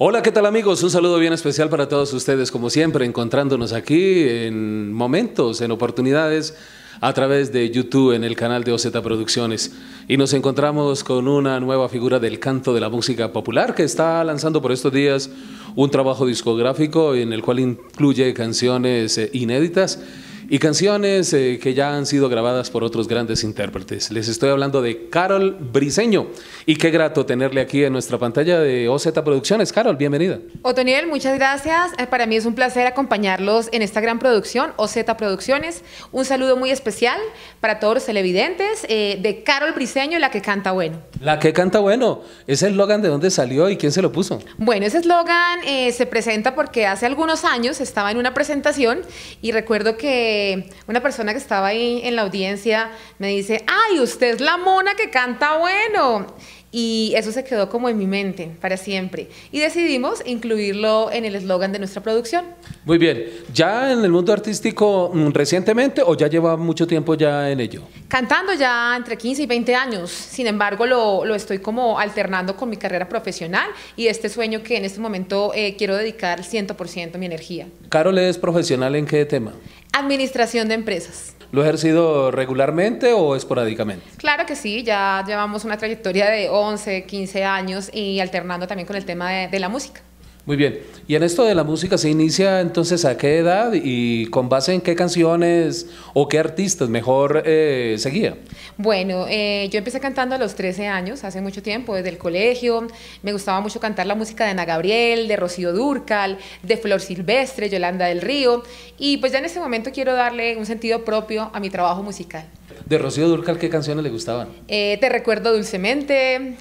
Hola, ¿qué tal amigos? Un saludo bien especial para todos ustedes, como siempre, encontrándonos aquí en momentos, en oportunidades, a través de YouTube en el canal de OZ Producciones. Y nos encontramos con una nueva figura del canto de la música popular que está lanzando por estos días un trabajo discográfico en el cual incluye canciones inéditas y canciones que ya han sido grabadas por otros grandes intérpretes. Les estoy hablando de Carol Briceño y qué grato tenerle aquí en nuestra pantalla de OZ Producciones. Carol, bienvenida. Otoniel, muchas gracias. Para mí es un placer acompañarlos en esta gran producción, OZ Producciones. Un saludo muy especial para todos los televidentes de Carol Briceño, la que canta bueno. La que canta bueno. ¿Ese eslogan de dónde salió y quién se lo puso? Bueno, ese eslogan se presenta porque hace algunos años estaba en una presentación y recuerdo que una persona que estaba ahí en la audiencia me dice: ¡ay, usted es la mona que canta bueno! Y eso se quedó como en mi mente para siempre. Y decidimos incluirlo en el eslogan de nuestra producción. Muy bien. ¿Ya en el mundo artístico recientemente o ya lleva mucho tiempo ya en ello? Cantando ya entre 15 y 20 años. Sin embargo, lo estoy como alternando con mi carrera profesional y este sueño que en este momento quiero dedicar 100% mi energía. ¿Carol es profesional en qué tema? Administración de empresas. ¿Lo ha ejercido regularmente o esporádicamente? Claro que sí, ya llevamos una trayectoria de 11, 15 años y alternando también con el tema de la música. Muy bien. ¿Y en esto de la música se inicia entonces a qué edad y con base en qué canciones o qué artistas mejor seguía? Bueno, yo empecé cantando a los 13 años, hace mucho tiempo, desde el colegio. Me gustaba mucho cantar la música de Ana Gabriel, de Rocío Dúrcal, de Flor Silvestre, Yolanda del Río. Y pues ya en este momento quiero darle un sentido propio a mi trabajo musical. ¿De Rocío Dúrcal qué canciones le gustaban? Te recuerdo dulcemente,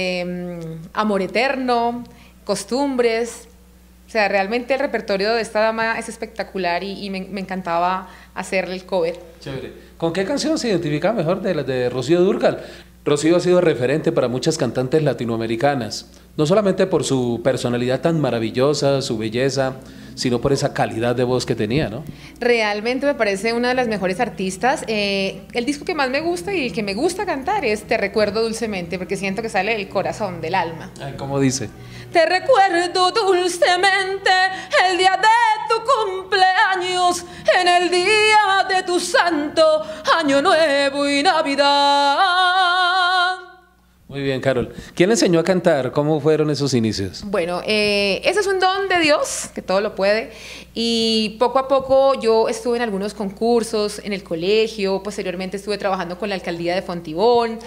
Amor Eterno, Costumbres. O sea, realmente el repertorio de esta dama es espectacular y me encantaba hacerle el cover. Chévere. ¿Con qué canción se identifica mejor de las de Rocío Dúrcal? Rocío ha sido referente para muchas cantantes latinoamericanas, no solamente por su personalidad tan maravillosa, su belleza, sino por esa calidad de voz que tenía, ¿no? Realmente me parece una de las mejores artistas. El disco que más me gusta y el que me gusta cantar es Te recuerdo dulcemente, porque siento que sale del corazón, del alma. Ay, ¿cómo dice? Te recuerdo dulcemente el día de tu cumpleaños, en el día de tu santo año nuevo y Navidad. Muy bien, Carol. ¿Quién le enseñó a cantar? ¿Cómo fueron esos inicios? Bueno, ese es un don de Dios, que todo lo puede. Y poco a poco yo estuve en algunos concursos en el colegio, posteriormente estuve trabajando con la alcaldía de Fontibón.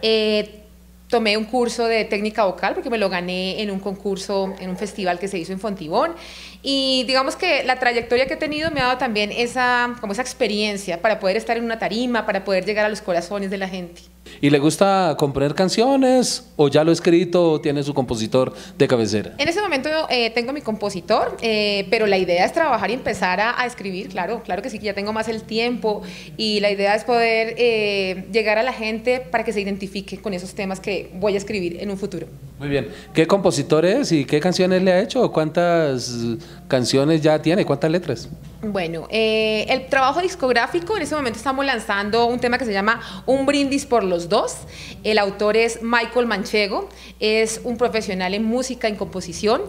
Tomé un curso de técnica vocal porque me lo gané en un concurso, en un festival que se hizo en Fontibón. Y digamos que la trayectoria que he tenido me ha dado también esa experiencia para poder estar en una tarima, para poder llegar a los corazones de la gente. ¿Y le gusta componer canciones o ya lo ha escrito o tiene su compositor de cabecera? En ese momento tengo mi compositor, pero la idea es trabajar y empezar a escribir, claro que sí, que ya tengo más el tiempo y la idea es poder llegar a la gente para que se identifique con esos temas que voy a escribir en un futuro. Muy bien. ¿Qué compositor es y qué canciones le ha hecho? ¿Cuántas canciones ya tiene? ¿Cuántas letras? Bueno, el trabajo discográfico, en este momento estamos lanzando un tema que se llama Un brindis por los dos. El autor es Michael Manchego, es un profesional en música, en composición.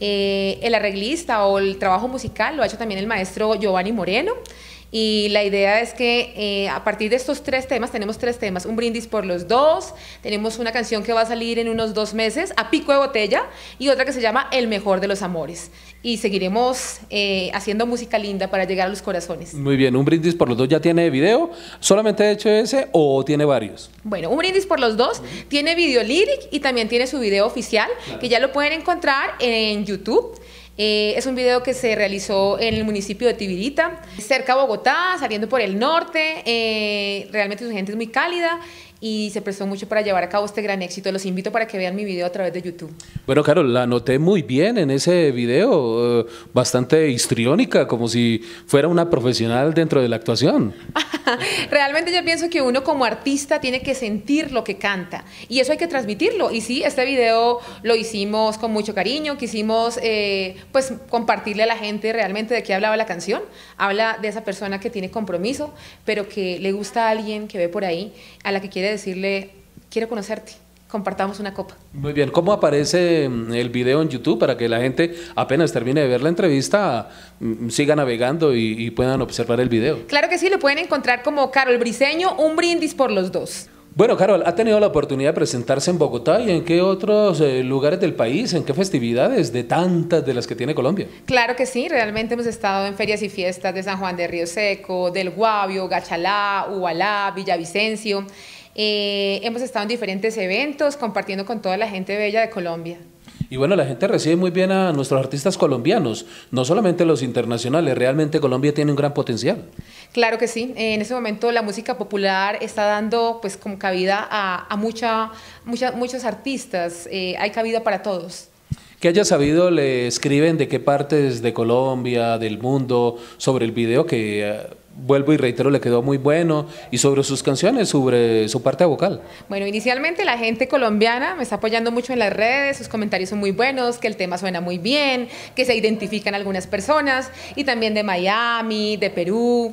El arreglista o el trabajo musical lo ha hecho también el maestro Giovanni Moreno. Y la idea es que a partir de estos tenemos tres temas, Un brindis por los dos, tenemos una canción que va a salir en unos 2 meses, A pico de botella, y otra que se llama El mejor de los amores. Y seguiremos haciendo música linda para llegar a los corazones. Muy bien, Un brindis por los dos ya tiene video, ¿solamente ha hecho ese o tiene varios? Bueno, Un brindis por los dos tiene video lyric y también tiene su video oficial, claro, que ya lo pueden encontrar en YouTube. Es un video que se realizó en el municipio de Tibirita, cerca de Bogotá, saliendo por el norte. Realmente su gente es muy cálida y se prestó mucho para llevar a cabo este gran éxito. Los invito para que vean mi video a través de YouTube. Bueno, Carol, la noté muy bien en ese video, bastante histriónica, como si fuera una profesional dentro de la actuación. Realmente yo pienso que uno como artista tiene que sentir lo que canta y eso hay que transmitirlo. Y sí, este video lo hicimos con mucho cariño, quisimos pues compartirle a la gente realmente de qué hablaba la canción. Habla de esa persona que tiene compromiso, pero que le gusta a alguien que ve por ahí, a la que quiere decirle, quiero conocerte. compartamos una copa. Muy bien, ¿cómo aparece el video en YouTube para que la gente apenas termine de ver la entrevista siga navegando y puedan observar el video? Claro que sí, lo pueden encontrar como Carol Briceño, un brindis por los dos. Bueno, Carol, ¿ha tenido la oportunidad de presentarse en Bogotá y en qué otros lugares del país, en qué festividades de tantas de las que tiene Colombia? Claro que sí, realmente hemos estado en ferias y fiestas de San Juan de Río Seco, del Guavio, Gachalá, Ubalá, Villavicencio. Hemos estado en diferentes eventos compartiendo con toda la gente bella de Colombia. Y bueno, la gente recibe muy bien a nuestros artistas colombianos, no solamente los internacionales, realmente Colombia tiene un gran potencial. Claro que sí, en ese momento la música popular está dando pues como cabida a muchos artistas, hay cabida para todos. Que haya sabido, le escriben de qué partes de Colombia, del mundo, sobre el video que, vuelvo y reitero, le quedó muy bueno, y sobre sus canciones, sobre su parte vocal. Bueno, inicialmente la gente colombiana me está apoyando mucho en las redes, sus comentarios son muy buenos, que el tema suena muy bien, que se identifican algunas personas, y también de Miami, de Perú.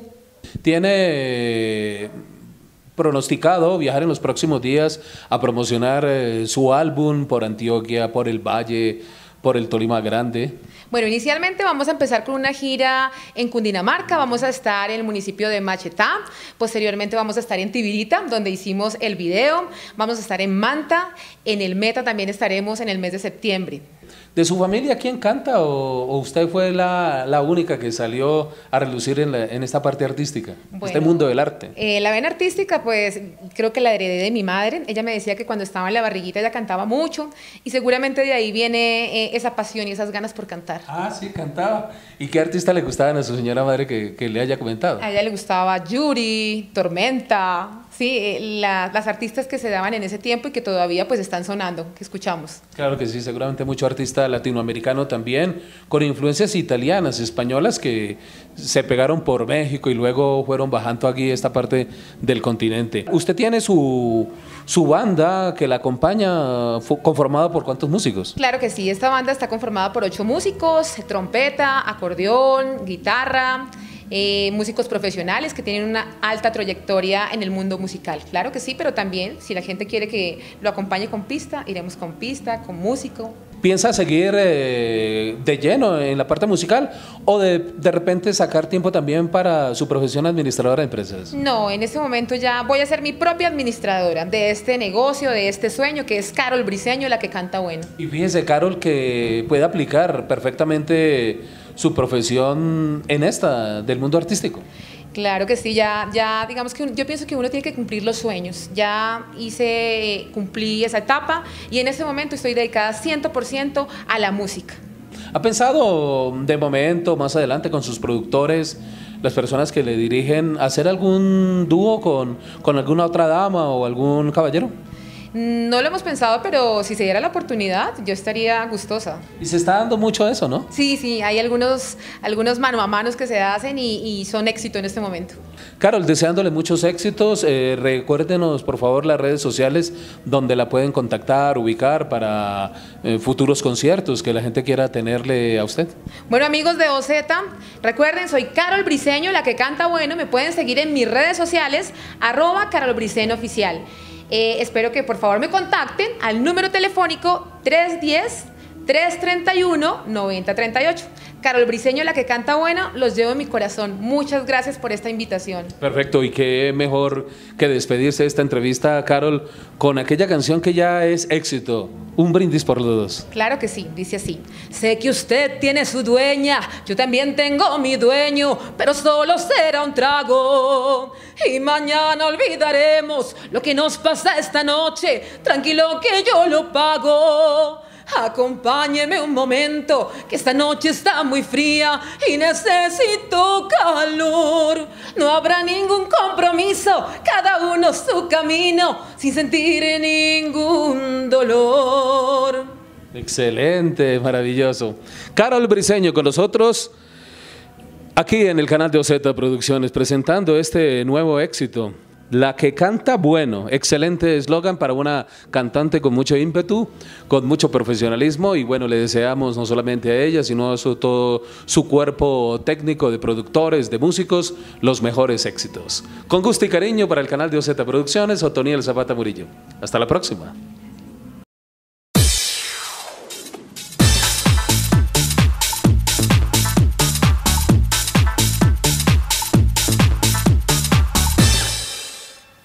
¿Tiene pronosticado viajar en los próximos días a promocionar su álbum por Antioquia, por el Valle, por el Tolima Grande? Bueno, inicialmente vamos a empezar con una gira en Cundinamarca, vamos a estar en el municipio de Machetá, posteriormente vamos a estar en Tibirita, donde hicimos el video, vamos a estar en Manta, en el Meta también estaremos en el mes de septiembre. ¿De su familia quién canta o usted fue la única que salió a relucir en esta parte artística, bueno, este mundo del arte? La vena artística, pues creo que la heredé de mi madre. Ella me decía que cuando estaba en la barriguita ella cantaba mucho y seguramente de ahí viene esa pasión y esas ganas por cantar. Ah, sí, cantaba. ¿Y qué artista le gustaban a su señora madre que le haya comentado? A ella le gustaba Yuri, Tormenta, sí, las artistas que se daban en ese tiempo y que todavía pues están sonando, que escuchamos. Claro que sí, seguramente mucho artista latinoamericano también, con influencias italianas, españolas, que se pegaron por México y luego fueron bajando aquí esta parte del continente. ¿Usted tiene su banda que la acompaña, conformada por cuántos músicos? Claro que sí, esta banda está conformada por 8 músicos, trompeta, acordeón, guitarra, músicos profesionales que tienen una alta trayectoria en el mundo musical. Claro que sí, pero también si la gente quiere que lo acompañe con pista, iremos con pista, con músico. ¿Piensa seguir de lleno en la parte musical o de repente sacar tiempo también para su profesión administradora de empresas? No, en este momento ya voy a ser mi propia administradora de este negocio, de este sueño, que es Carol Briceño, la que canta bueno. Y fíjese, Carol, que puede aplicar perfectamente su profesión en esta del mundo artístico. Claro que sí, ya digamos que yo pienso que uno tiene que cumplir los sueños. Ya cumplí esa etapa y en este momento estoy dedicada 100% a la música. ¿Ha pensado de momento, más adelante, con sus productores, las personas que le dirigen, hacer algún dúo con alguna otra dama o algún caballero? No lo hemos pensado, pero si se diera la oportunidad, yo estaría gustosa. Y se está dando mucho eso, ¿no? Sí, hay algunos mano a manos que se hacen y son éxito en este momento. Carol, deseándole muchos éxitos, recuérdenos por favor las redes sociales donde la pueden contactar, ubicar para futuros conciertos que la gente quiera tenerle a usted. Bueno, amigos de OZ, recuerden, soy Carol Briceño, la que canta bueno. Me pueden seguir en mis redes sociales, @carolbriceñooficial. Espero que por favor me contacten al número telefónico 310-331-9038. Carol Briceño, la que canta bueno, los llevo en mi corazón. Muchas gracias por esta invitación. Perfecto, y qué mejor que despedirse de esta entrevista, Carol, con aquella canción que ya es éxito, Un brindis por los dos. Claro que sí, dice así. Sé que usted tiene su dueña, yo también tengo mi dueño, pero solo será un trago. Y mañana olvidaremos lo que nos pasa esta noche, tranquilo que yo lo pago. Acompáñeme un momento, que esta noche está muy fría y necesito calor. No habrá ningún compromiso, cada uno su camino, sin sentir ningún dolor. Excelente, maravilloso. Carol Briceño con nosotros, aquí en el canal de OZ Producciones, presentando este nuevo éxito. La que canta bueno, excelente eslogan para una cantante con mucho ímpetu, con mucho profesionalismo y bueno, le deseamos no solamente a ella, sino a todo su cuerpo técnico de productores, de músicos, los mejores éxitos. Con gusto y cariño para el canal de OZ Producciones, Otoniel Zapata Murillo. Hasta la próxima.